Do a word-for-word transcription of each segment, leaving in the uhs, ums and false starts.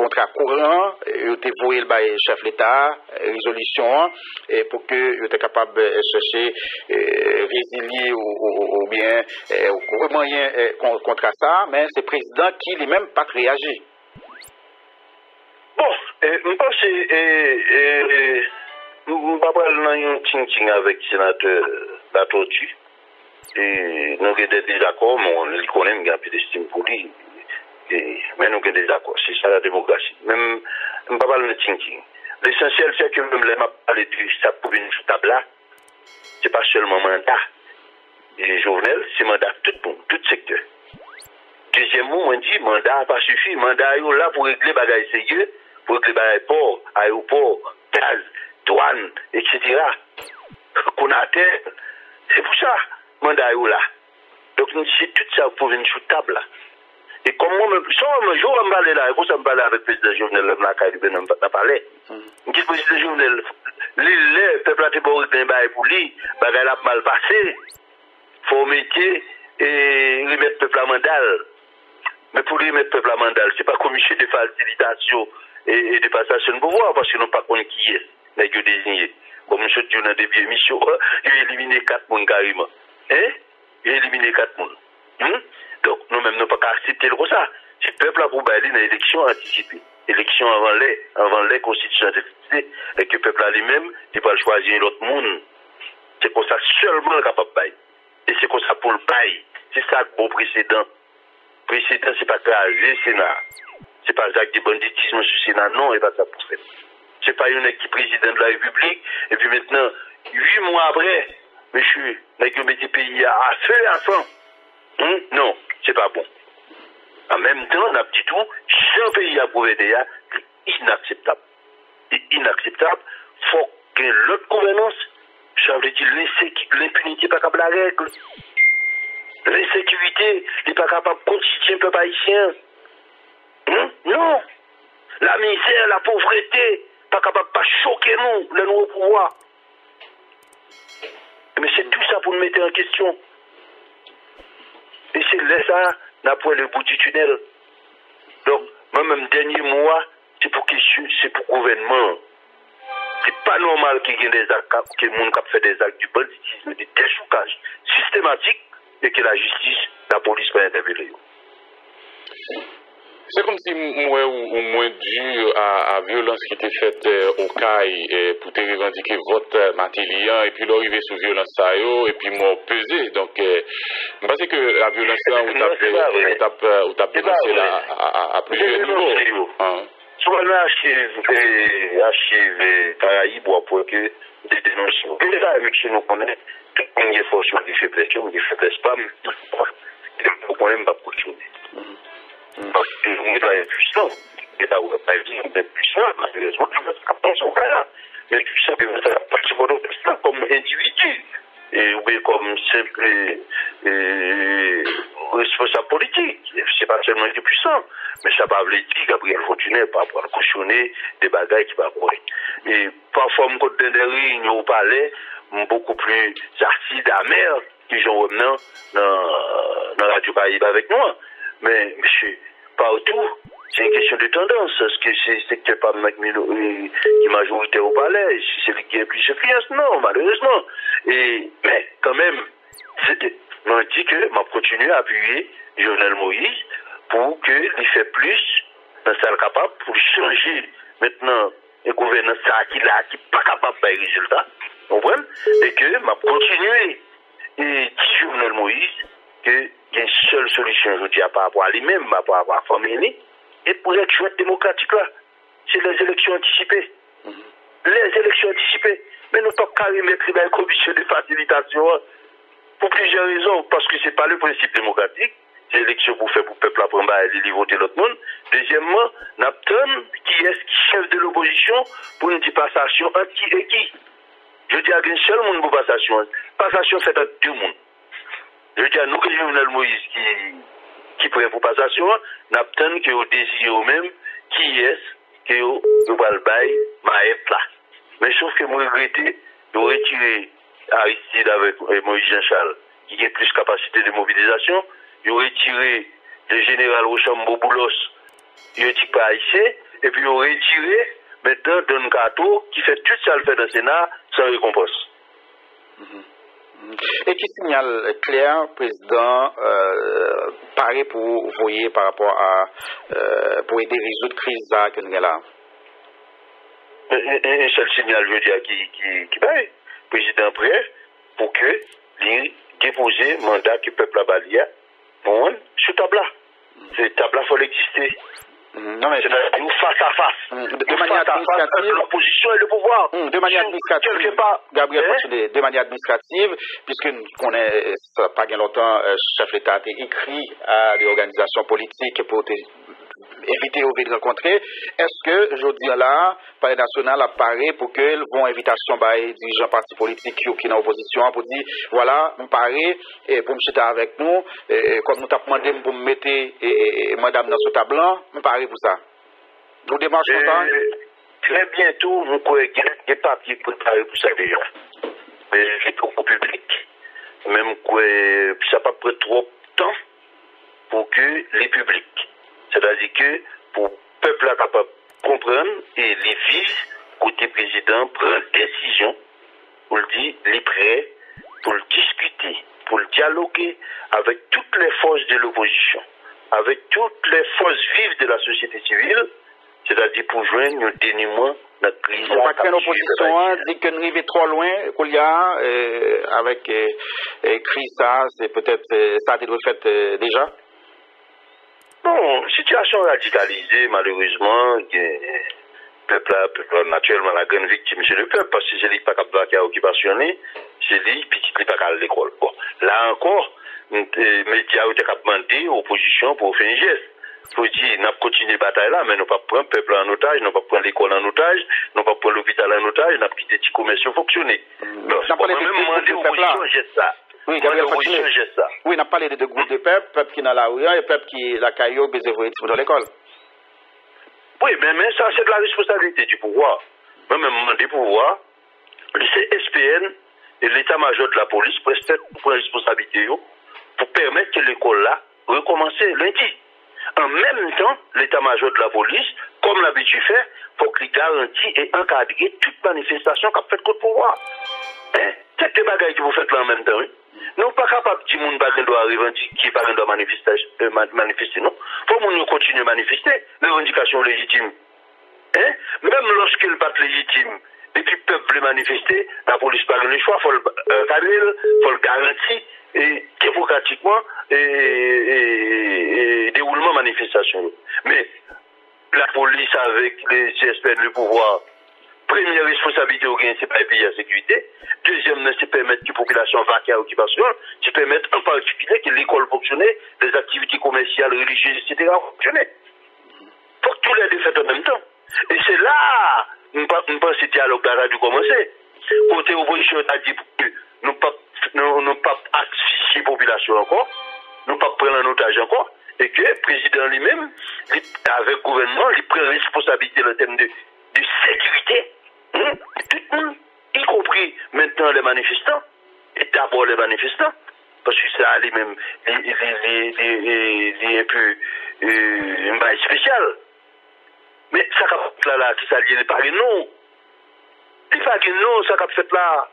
contrat courant, il était voué le chef de l'État, résolution, et pour que il était capable de chercher résilier ou, ou, ou bien remoyen contre ça, mais c'est le président qui lui-même pas réagi. Bon, je pense que je ne vais pas parler un ting avec le sénateur La Tortue. Et nous avons des désaccords, mais on les connaît, nous avons peu d'estime pour lui. Mais nous avons des désaccords, c'est ça la démocratie. Même, je ne vais pas parler de ting. L'essentiel, c'est que même les maps parler de ça pour une table là, ce n'est pas seulement mandat. Et Jovenel, c'est mandat tout le monde, tout secteur. Deuxièmement, on dit mandat n'a pas suffi. Mandat est là pour régler les bagages sérieux, pour régler les bagages ports, aéroports, gaz, douane, et cetera. Qu'on a terre. C'est pour ça, mandat est là. Donc, c'est tout ça pour venir sur la table là. Et comme moi, un jour, on me parlait là, et pour ça, me parlait avec le président Jovenel, là, on parlait. Je dis, le président Jovenel, le peuple a été pour régler les bagages pour lui, les bagages a mal passé. Il faut mettre et remettre le peuple à mandal. Mais pour remettre le peuple à mandal, ce n'est pas commission de facilitation et, et de passation de pouvoir, parce qu'ils n'ont pas compris qui est, les gens désignés. Comme M. Dieu dans des vieilles missions, il a éliminé quatre personnes carrément. Hein? Il a éliminé quatre personnes. Hein? Donc, nous-mêmes, nous n'avons pas accepté comme ça. Si le peuple a pour bailler une élection anticipée, élection avant les, avant les constitutions anticipées, et que le peuple a lui-même, il va choisir l'autre monde. C'est comme ça seulement le capable de bailler. Et c'est comme ça pour le bail. C'est ça le bon précédent. Le précédent, c'est pas craser le Sénat. C'est pas acte de banditisme sur le Sénat. Non, et pas ça pour faire. C'est pas une qui est président de la République. Et puis maintenant, huit mois après, monsieur, n'a que mis le pays à feu et à sang. Hum? Non, c'est pas bon. En même temps, on a petit tout, si un pays a prouvé déjà, c'est inacceptable. C'est inacceptable. Il faut que l'autre gouvernance, ça veut dire l'impunité n'est pas capable de la règle. L'insécurité n'est pas capable de constituer un peuple haïtien. Hum? Non. La misère, la pauvreté, pas capable de pas choquer nous, le nouveau pouvoir. Mais c'est tout ça pour nous mettre en question. Et c'est là ça, n'a pas le bout du tunnel. Donc, moi-même, dernier mois, c'est pour question, c'est pour gouvernement. C'est pas normal qu'il y ait des actes, que le monde fait des actes du banditisme, du déchoucage systématique et que la justice, la police va intervenir. C'est comme si moi ou moins dû à, à violence qui était faite euh, au C A I pour te revendiquer votre matériel et puis l'arrivée sous violence ça et puis moi pesé. Donc, euh, je pense que la violence là, on t'a dénoncé là à, à plusieurs niveaux. Hein? Soit l'archive, l'archive Caraïbes, pour que des dénonciations. Et là, avec ce nous connaît, tout le monde est fort sur des faiblesses, des faiblesses pas, mais on ne peut pas fonctionner. Parce que l'État est puissant. L'État n'a pas dit qu'on est puissant, malheureusement, je ne sais pas dans son cas là. Mais puissant, que ça participe comme individu. Et oui, comme simple et, responsable politique. C'est pas seulement être puissant, mais ça va dire Gabriel Fortuné pas pouvoir cautionner des bagailles qui va courir. Et parfois, on compte des réunions au palais, beaucoup plus acides, amers, qui sont dans la Radio Caraïbe avec nous. Mais, monsieur, partout, c'est une question de tendance. Est-ce que c'est que pas qui est majorité au palais? Si c'est lui qui a plus d'influence? Non, malheureusement. Et, mais, quand même, on dit que m'a continué à appuyer Jovenel Moïse pour qu'il fait plus dans ça capable pour changer maintenant un gouvernement qui là qui n'est pas capable de faire des résultats. Vous comprenez? Et que m'a continué et dit Jovenel Moïse que il y a une seule solution aujourd'hui par rapport à lui-même, par rapport à la famille, et pour être chouette démocratique là, c'est les élections anticipées. Mm-hmm. Les élections anticipées. Mais nous ne pouvons pas remettre une commission de facilitation pour plusieurs raisons. Parce que ce n'est pas le principe démocratique. C'est l'élection pour faire pour le peuple apprendre à aller voter l'autre monde. Deuxièmement, nous avons qui est chef de l'opposition pour une passation entre qui et qui. Je dis à un seul monde pour passation. Passation faite entre deux mondes. Je dis à nous que Jovenel Moïse qui, qui prend pour passation, nous avons que vous désirez vous-même qui est que vous va le bail, Maëp là. Mais sauf que moi, je regrette de retirer Aristide avec Moïse Jean-Charles, qui a plus de capacité de mobilisation, de retirer le général Rochambeau Boulos, il n'est pas haïtien, et puis on retiré, maintenant, Don Kato, qui fait tout ça le fait dans le Sénat, sans récompense. Et qui signale clair, président, euh, paraît pour voyer par rapport à, euh, pour aider à résoudre la crise que nous avons là? Un seul signal, je veux dire, qui, qui, qui paye. Président prêt pour que il dépose mandat que le peuple a balayé pour ce tableau. Ce tableau, il faut l'exister. Non, mais c'est-à-dire face à face. De, de manière administrative. L'opposition et le pouvoir. De manière administrative. Quelque part. Gabriel, hein? De manière administrative, puisque nous connaissons, ça pas bien longtemps, le chef d'État a écrit à des organisations politiques pour éviter ou de rencontrer. Est-ce que, je dis là, le Palais national apparaît pour qu'ils vont invitation par les dirigeants partis politiques qui sont en opposition pour dire, voilà, nous paraît, pour me jeter avec nous, et, comme nous t'avons demandé pour me mettre et, et, et, madame dans ce tableau, nous paraît pour ça. Nous démarchons euh, ça. Très bientôt, nous croyons qu'il y a des papiers préparés pour ça déjà. Mais c'est au public. Même que ça n'a pas pris trop de temps pour que les publics. C'est-à-dire que pour le peuple est capable de comprendre et les vivre, côté président prend décision pour le dire, les prêts, pour le discuter, pour le dialoguer avec toutes les forces de l'opposition, avec toutes les forces vives de la société civile, c'est-à-dire pour joindre un dénouement de la crise. On va créer une opposition, dit que nous arrivons trop loin, qu'il y a, euh, avec euh, crise, ça, c'est peut-être, euh, ça a été fait euh, déjà? Non, situation radicalisée, malheureusement, le peuple, peuple naturellement la grande victime, c'est le peuple, parce que c'est lui pas capable de occupationner, c'est lui qui n'est pas capable à l'école. Bon, là encore, les médias ont été demandé aux oppositions pour faire un geste. Pour dire, nous continuer la bataille là, mais nous ne pas prendre le peuple en otage, nous ne pas prendre l'école en otage, nous ne pas prendre l'hôpital en otage, nous ne pas quitter les commerces fonctionner. Nous avons même demandé aux oppositions geste ça. Oui, Gabriel, continue. Oui, on a parlé de groupes de peuple, peuple qui est dans la rue, et peuple qui est la caillou, bézévoyé dans l'école. Oui, mais, mais ça, c'est de la responsabilité du pouvoir. Moi, même des pouvoirs, le C S P N et l'état-major de la police prennent pour responsabilité pour permettre que l'école là recommence lundi. En même temps, l'état-major de la police, comme l'habitude fait, faut qu'il garantit et encadre toute manifestation qu'a fait contre le pouvoir. Hein? C'est des bagages que vous faites là en même temps. Hein? Nous pas capable de dire que nous doit revendiquer, pas doit manifester, euh, manifester, non. Faut que nous continuer à manifester, les revendications légitimes. Hein? Même lorsqu'ils battent légitimes, et puis peuvent les manifester, la police pas le choix, faut le euh, cadrer, faut le garantir, et démocratiquement, et, et, et déroulement manifestation. Mais la police avec les C S P N, le pouvoir, première responsabilité au gain, c'est pas payer la sécurité. Deuxième, c'est permettre que la population vaquer à l'occupation. C'est permettre en particulier que l'école fonctionne, les activités commerciales, religieuses, et cetera fonctionnent. Il faut que tous les deux fassent en même temps. Et c'est là, nous pense que le dialogue a dû commencer. Côté opposition, a dit que nous ne pas, nous pas asphyxier la population encore, nous ne pas prendre en otage encore, et que le président lui-même, avec le gouvernement, il prend responsabilité en termes de, de sécurité. Hein? Tout le monde, y compris maintenant les manifestants, et d'abord les manifestants, parce que ça a lui-même un peu un bail spécial. Mais ça qu'a fait là, là, qui s'allie, n'est pas que non. Il n'est pas que non, ça qu'a fait là.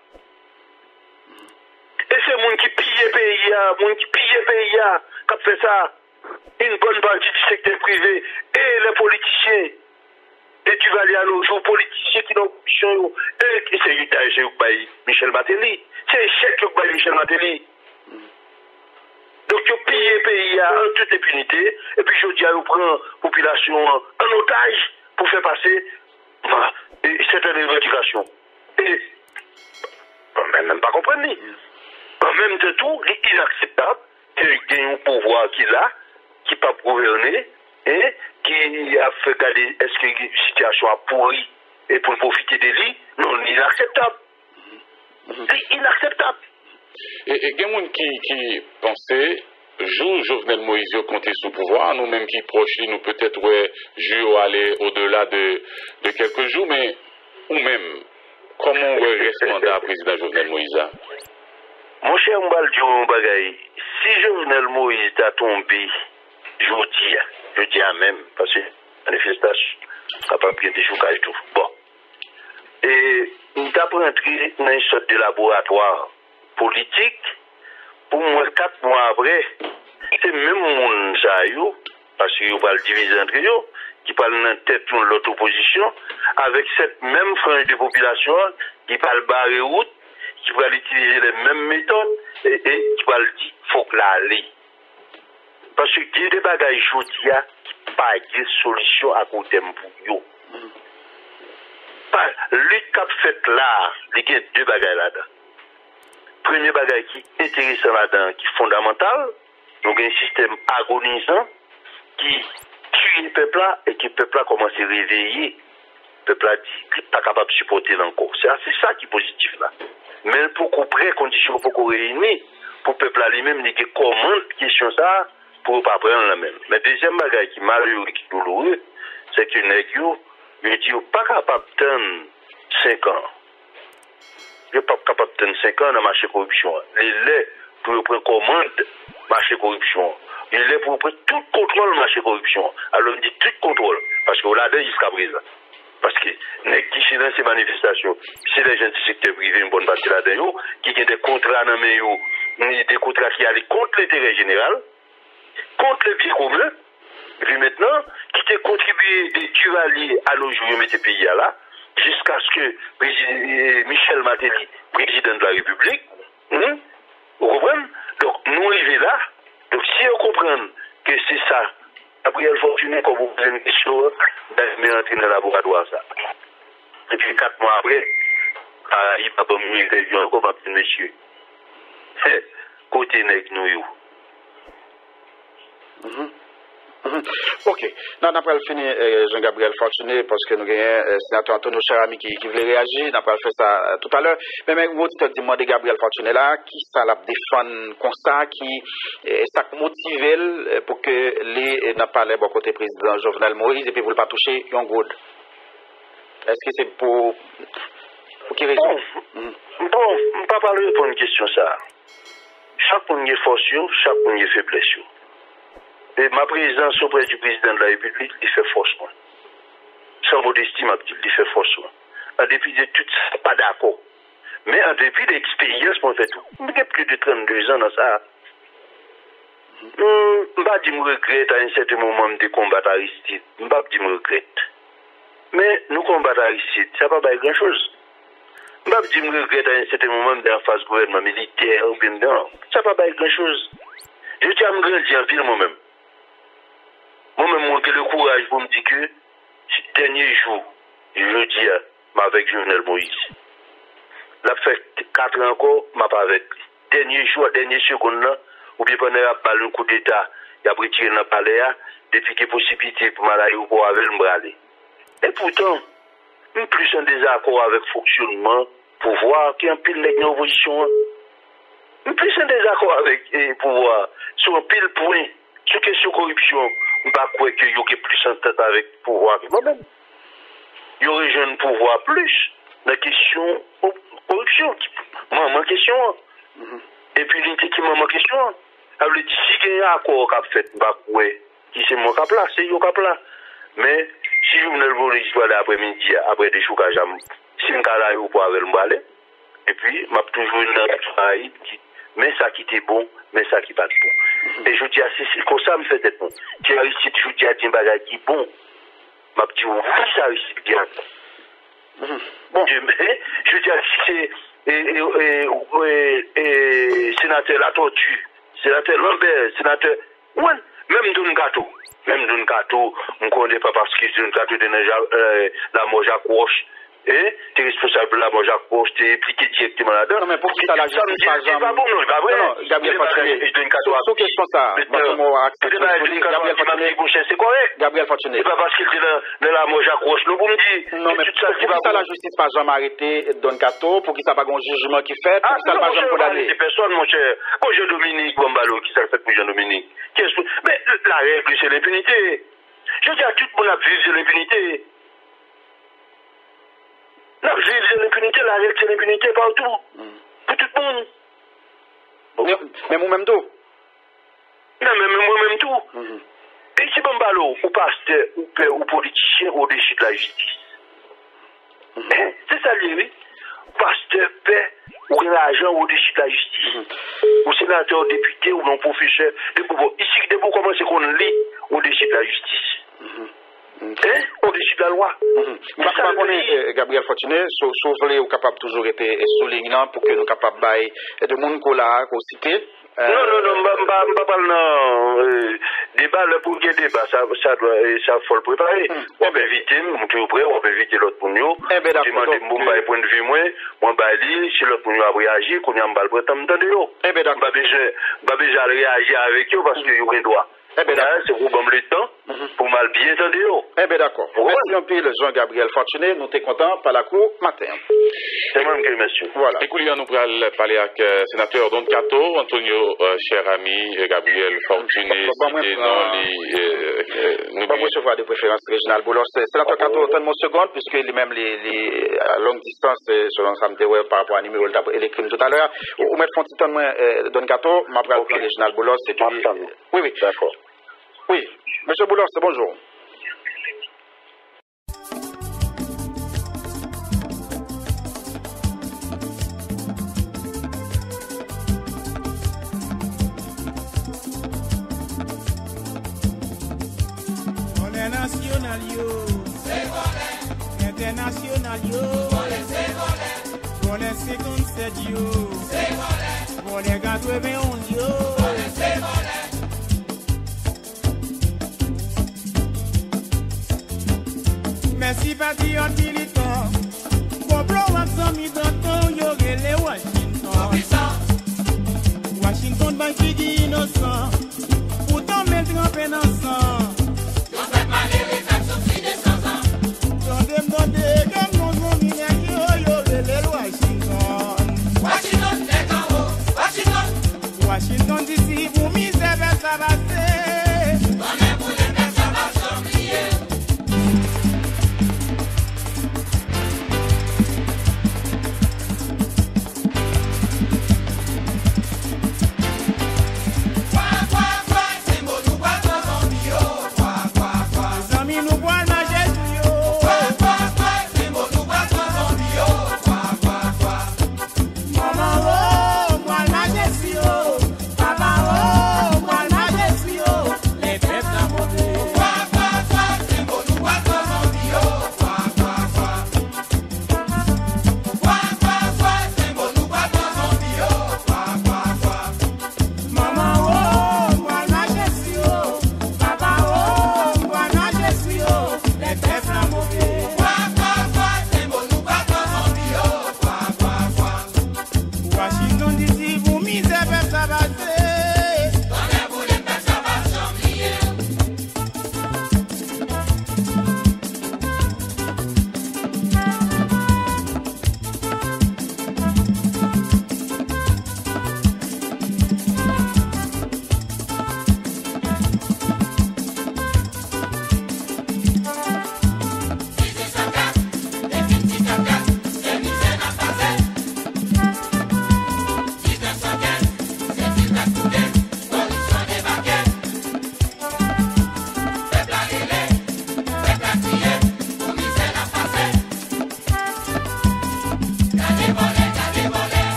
Et c'est le monde qui pille le pays, le monde qui pille le pays, qui a fait ça. Une bonne partie du secteur privé et les politiciens. Et tu vas aller à nos jours, politiciens qui n'ont pas et c'est l'étage Michel Martelly. C'est l'échec de Michel Martelly. Donc, tu pilles le pays en toute impunité, et puis je dis à vous prendre la population en otage pour faire passer voilà, certaines revendications. Et on ne même pas comprendre. En même temps, il est inacceptable qu'il y ait un pouvoir qu'il a, qui n'a pas gouverné, et qui a fait garder, est-ce que la situation a pourri, et pour profiter de lui, non, c'est inacceptable. C'est inacceptable. Et il y a des gens qui, qui pensaient, jour Jovenel Moïse compter sous pouvoir, nous-mêmes qui proches, nous peut-être, ouais, jour aller au-delà de, de quelques jours, mais ou-même, comment on reste mandat à président Jovenel Moïse? Mon cher Mbaldio Bagay, si Jovenel Moïse a tombé, je dis, je dis à même, parce que manifestation, capable de déchoucage tout. Bon. Et nous avons entré dans une sorte de laboratoire politique. Pour moi, quatre mois après, c'est même mon saillot, parce qu'il va le diviser entre eux, qui parle dans la tête de l'autre opposition, avec cette même frange de population qui parle barrer route, qui va utiliser les mêmes méthodes et, et qui va le dire qu'il faut que l'aller. Parce que il y a des bagages qui n'ont pas de solution à côté pour eux. Le lutte qu'a fait là, il y a deux bagages là-dedans. Premier bagage qui est intéressant là-dedans, qui est fondamental, donc un système agonisant qui tue le peuple là et qui le peuple là commence à réveiller. Le peuple là dit qu'il n'est pas capable de supporter encore. C'est ça qui est positif là. Mais pour qu'on prenne conditions pour qu'on réunisse, pour le peuple là lui-même, il y a comment question ça pour ne pas prendre la même. Mais deuxième bagage qui est malheureux, qui est douloureux, c'est que les ne dit pas capable d'attendre cinq ans. Il n'est pas capable d'attendre cinq ans dans le marché de corruption. Il est pour prendre commande marché de corruption. Il est pour prendre tout contrôle marché de corruption. Alors on dit tout contrôle. Parce qu'on l'a dit jusqu'à présent. Parce que les qui sont dans ces manifestations, c'est les gens du secteur privé, une bonne partie là-dedans, qui ont des contrats dans les des contrats qui allaient contre l'intérêt général, contre le bien commun. Et puis maintenant, qui ont contribué des tuvaliers à nos jours, mettre ce pays là, jusqu'à ce que Michel Martelly, président de la République, hein, vous comprenez? Donc, nous arrivons là. Donc, si on comprend que c'est ça, après, elle fortune, comme vous posez une question, d'aller entrer dans le laboratoire, ça. Et puis, quatre mois après, ah, il va pas me dire encore, ma petite monsieur. Côté nègre, nous, mm-hmm. Mm-hmm. Ok. Non, on va finir euh, Jean-Gabriel Fortuné parce que nous avons un euh, sénateur Antonio Cherami qui, qui voulait réagir. On va faire ça euh, tout à l'heure. Mais mais vous dites de Gabriel Fortuné là, qui ça la défend comme ça, qui euh, ça motive euh, pour que les n'a pas les bon côté président Jovenel Moïse et puis vous ne pas toucher Yon Good. Est-ce que c'est pour pour quelle raison? Bon, mm-hmm. bon on ne pas parler pour une question ça. Chaque point est force, chaque point est faiblesse. Et ma présence auprès du président de la République, il fait force. Sans modestie, ma petite, il fait force. En dépit de tout ça, pas d'accord. Mais en dépit de l'expérience qu'on fait tout. J'ai plus de trente-deux ans dans ça. Je ne vais pas dire que je regrette à un certain moment de combattre Aristide. Je ne vais pas dire que je regrette. Mais nous combattons Aristide, ça ne va pas grand chose. Je ne vais pas dire que je regrette à un certain moment d'en face gouvernement militaire ou bien non. Ça ne va pas grand chose. Je tiens à me grandir en ville moi-même. Moi-même, monter le courage pour me dire que, dernier jour, je dis, avec Jovenel Moïse. La fait quatre ans encore, m'a pas avec lui. Dernier jour, dernier seconde là, ou bien pendant la un coup d'État, il a retiré dans le palais, depuis qu'il y a possibilité pour m'aller ou pour avec le braler. Et pourtant, plus un désaccord avec le fonctionnement, pouvoir, qui est un pile de l'opposition. Plus un désaccord avec le pouvoir, sur un pile point, sur question corruption. Je ne sais pas qu'il y aurait plus en tête avec le pouvoir que moi-même. Il y aurait un pouvoir plus. La question corruption. Moi, ma question. Mm-hmm. Et puis, l'unité qui m'a ma question. Alors, si il y a un accord qui a fait, qui c'est mon cap là, c'est mon cap là. Mais, si je venais le voler, je dois aller après-midi, après des choucages, si je me aller ou pas avec le balai. Et puis, je suis toujours dans le travail, mais ça qui était bon, mais ça qui n'est pas bon. Et je dis à Cécile, comme ça me fait être bon. Tu as réussi, je dis à Dimbaga qui est bon. Ma petite, oui, ça réussit bien. Mm-hmm. Bon. Je, je dis à c'est et, et, et, et, sénateur La Tortue, sénateur Lambert, sénateur. Ouais, même d'un gâteau. Même d'un gâteau, on ne connaît pas parce que c'est un gâteau de euh, la Moja Croche. Et tu es responsable de la Moja Croche, tu es impliqué directement là-dedans. Non, mais pour qui ça la justice, par exemple? C'est pas bon, non, c'est pas vrai. Non, non, Gabriel Fortuné. Sous question ça, Gabriel Fortuné. C'est correct. Gabriel Fortuné. C'est pas parce qu'il est dans la Moja Croche, nous, vous me dites. Non, mais pour qui ça la justice, par exemple, arrêté Don Cato, pour qui ça pas un jugement qui fait, pour qui ça pas jamais condamné? C'est personne, mon cher. Quand Jean-Dominique Bombalo, qui ça fait pour Jean-Dominique? Mais la règle, c'est l'impunité. Je dis à tout le monde à vivre de l'impunité. La vie, c'est l'impunité, la règle, c'est l'impunité partout. Mm. Pour tout le monde. Mais, mais moi-même tout. Non, mais moi-même tout. Mm-hmm. Et si Bambalo, ou pasteur, ou père, ou politicien au-dessus de la justice. Mm-hmm. C'est ça, lui, oui. Pasteur, père, ou l'argent au-dessus de la justice. Mm-hmm. Ou sénateur, député, ou non professeur. Ici, de vous commencez qu'on lit au-dessus de la justice. Mm-hmm. Hein? Au-dessus de la loi. Mm-hmm. Par contre, Gabriel Fortuné, sauf les ou capable toujours être soulignant pour que nous capables de monde qu'on l'a cité. Non, non, non, je parle non. Débat, le pour qu'il débat, ça, ça doit, ça faut le préparer. On peut éviter, on peut prêt, on peut éviter l'autre pour nous. Eh bien, d'accord. Demander mon point de vue, moi, moi, bah, lui, si l'autre pour nous a réagi, qu'on y a un balle, peut-être m'entendre yo. Eh bien, d'accord. Bah, déjà, réagir avec eux parce qu'il y a un droit. Eh bien, d'accord. C'est pour le temps, pour mal bien entendre. Eh bien, d'accord. Merci un peu, Jean-Gabriel Fortuné. Nous sommes contents par la cour matin. C'est moi que monsieur. Voilà. Écoutez, nous allons parler avec le sénateur Don Cato, Antonio, euh, cher ami, Gabriel Fortuné, cité dans les. Nous allons recevoir des préférences régionales. Bon, sénateur Cato, attendez-moi une seconde, puisque lui-même, les, à longue distance, selon Sam Tewe, par rapport à numéro élecrit tout à l'heure, ou mettre un petit temps, Don Cato, ma presse régionale Boulos, c'est tout. Oui, oui. D'accord. Oui, monsieur Boulos, bonjour. On est national, yo. C'est volé. International, yo. C'est volé. On est cinquante-sept, yo. C'est volé. On est quatre-vingt-onze, yo. C'est volé. Merci patriote militant. Pour bloquer son militant, yo gele Washington. Washington ban qui dit innocent. Pourtant même trempé dans sang. Yo fait malé les actions qui de cent ans. Tendez m'dondé comme mon mon minère yo yo gele Washington. Washington est en haut. Washington. Washington d'ici pour misère ça va passer. On est pour les mettre ça va s'oublier.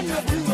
Aïe,